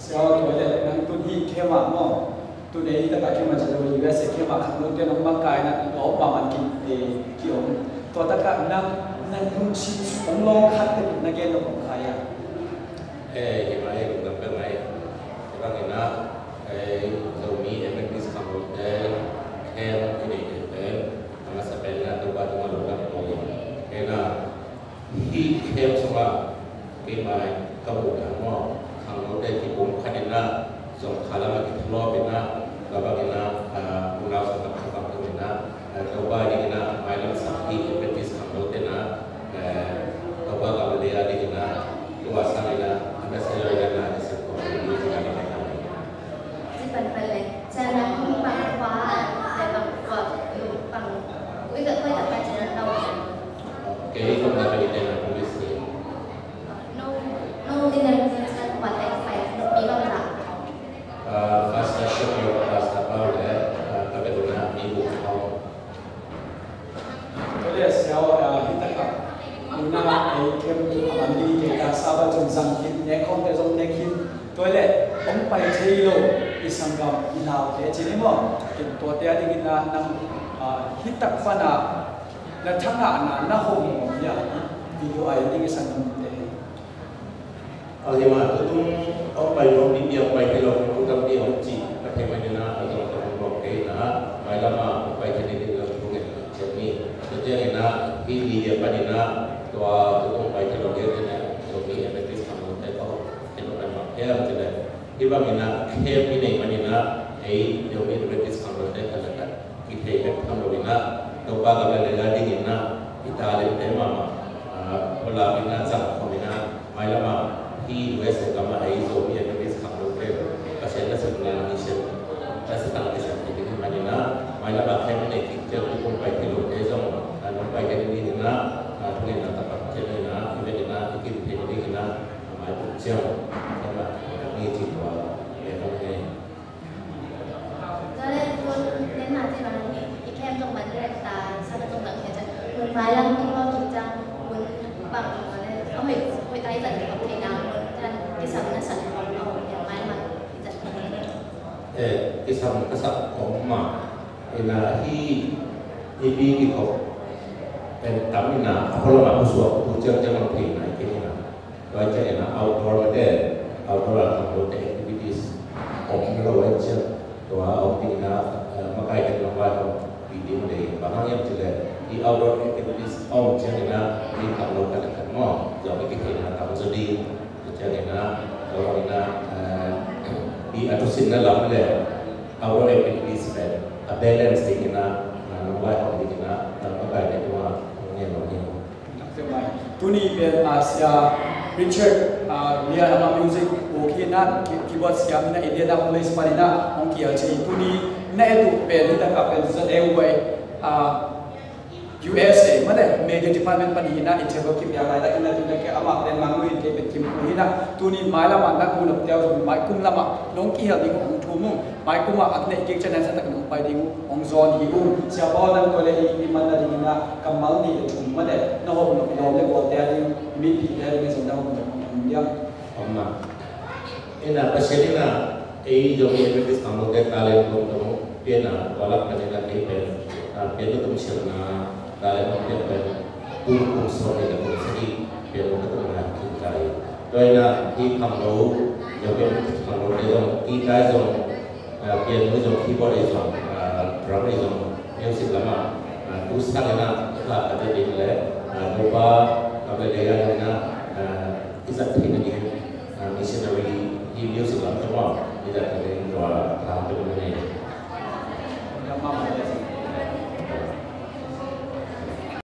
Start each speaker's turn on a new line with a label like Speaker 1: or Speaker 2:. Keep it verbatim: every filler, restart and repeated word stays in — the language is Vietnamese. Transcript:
Speaker 1: Sao tôi lại năng tuân hi kia mà mò tôi đấy tất cả khi mà chạy vào u ét kia mà khăn luôn tiền ông băng cái là nó bảo mình kịp để kiểu tôi tất cả năng năng cũng chỉ ông lo khát cái năng cái nó cũng khai à.
Speaker 2: Eh, cái máy cũng làm cái máy, cái băng này nó eh dầu mi em biết làm một cái khen cái này cái mà sẽ bên là tôi qua tôi làm làm rồi cái là khi khen xong là cái máy các bộ đảng mò hàng nó đây thì cũng khai đến là dòng khá là mà cái lo bên là và băng này là cũng nào sản phẩm sản phẩm bên là tôi qua đi là máy làm sản phẩm em biết làm một cái là tôi qua gặp đây là đi là tôi qua sang đây là saya adalah sekolah di Jakarta.
Speaker 3: Jadi pada cara mengubah dan membuat bang, kita kita dapat cara tahu.
Speaker 2: Okay, itu berapa di dalam polisi?
Speaker 3: No, no dengan cara buat apa? Di mana?
Speaker 2: Fast fashion yang fast apa le? Tapi tu nak ibu tahu.
Speaker 1: Boleh siapa kita kan? Una ai kem amandi kita sahabat jumsang kin nekon te jom nekin toilet om pai thilo isangam inau te chini mo kin to te adi gina nang hitak fana na thanga na na hom ya video ai ding isangam te
Speaker 2: Alima tu om pai rom di dia pai thilo tu tam dia om chi pakai mana atau tu rom ke na mai lama om pai thili di dalam sungai jadi jadi na ini dia pada na tua tu pai thilo dia ni jadi em biết làm một cái câu thì nó làm thế là thế này khi mà mình làm thêm cái này mà mình làm ấy điều mình biết làm một cái là cái cái thế cái làm rồi mình làm đâu ba cái là đi mình làm kita lên thế mà mà kalau mình làm rằng không mình làm mai là mà khi u ét cái mà ấy rồi mình biết làm một cái cái sẽ là sự làm như thế là sẽ tăng cái sản phẩm thì mà mình làm mai là thêm cái này thì chơi cũng không phải cái lối thế xong nó phải cái gì mình làm thu nhập là tập cho nên là cái việc là cái kinh tế đi cái là mai cũng treo các bạn nghe chỉ có để không nghe
Speaker 3: cho nên luôn đến là thế mà nói cái kem trong bản đẹp ta sao nó trong nặng thế chứ muốn vài lần không lo kịp rằng muốn bằng mà nên ông phải phải tay dần không thể nào nên cái sản nó sản phẩm nóอย่างmai mà dần
Speaker 2: เออcái sản cái sản phẩm mà là khi khi đi cái cộtเป็นตามนี่นะเพราะเรามาผู้สวดผู้เจ้าจะมาเพลงไหนกันนี่นะโดยจะเห็นนะ outdoor มาได้ outdoor ทำรถ activities ผมเราไว้เชื่อตัวเอาที่นะมาใกล้กันลงไปเราวิดีโอเลยบางครั้งยังจะเลยที่ outdoor activities เอาเชื่อนะที่ทำรถกันกันมั่งเราไปกินนะทำจะดีจะเห็นนะเราเห็นนะที่อัตุสินนั่นเราเลย outdoor activities เป็น balance ที่นะน้องไว้ของที่นะทำมาใกล้กันตัว
Speaker 1: tu niเป็นอาเซียริชาร์ดเรียนมามิวสิกโอเคนะคีย์บอร์ดเสียงนะอินเดียดาโพลิสมาดีนะองค์เกียรติtu ni นั่นตุเป็นที่ตั้งกับเป็นส่วนเอเวยูเอสเอมันเนี่ยเมดิจิพันเป็นปัญหานะอินเทอร์โลกิมยาไรแต่อินเดียเนี่ยแค่อามาเป็นมังวินที่เป็นคิมพูนี่นะตัวนี้หมายละมันนักบุญเดียวไม้กุ้งละมันน้องกี่เหลี่ยมของทุ่มไม้กุ้งมาอันนี้กิจการนั้นสักหนึ่งไปดิ้งองซอนหิวเสียบอลนั้นตัวเลยมีมันอะไรนี่นะกำมังนี่ทุ่มมันเนี่ยน้องผมน้องยอมเลยบอกแต่ดิ้งมีผีแต่ดิ้งสมดังผมผมยัง
Speaker 2: ออกมาเอ็นอ่ะประเทศนี้นะไอ้โยมยังไม่ได้ทำอะไรตาเลยตรงตรงเพี้ยนอ่ะตัวละประเทศละที่เป็นเพี้ยนตัวมิเชลนะตาเลยมันเป็นเป็นผู้คุมสอบในระบบที่เป็นระบบการคิดใจโดยนะที่ทำรู้โยมยังทำรู้ในตรงที่ได้ตรงเพี้ยนในตรงที่บริสุทธิ์เราในตรงมิวสิกละมาดูสักนะถ้าประเทศนี้เลยดูว่า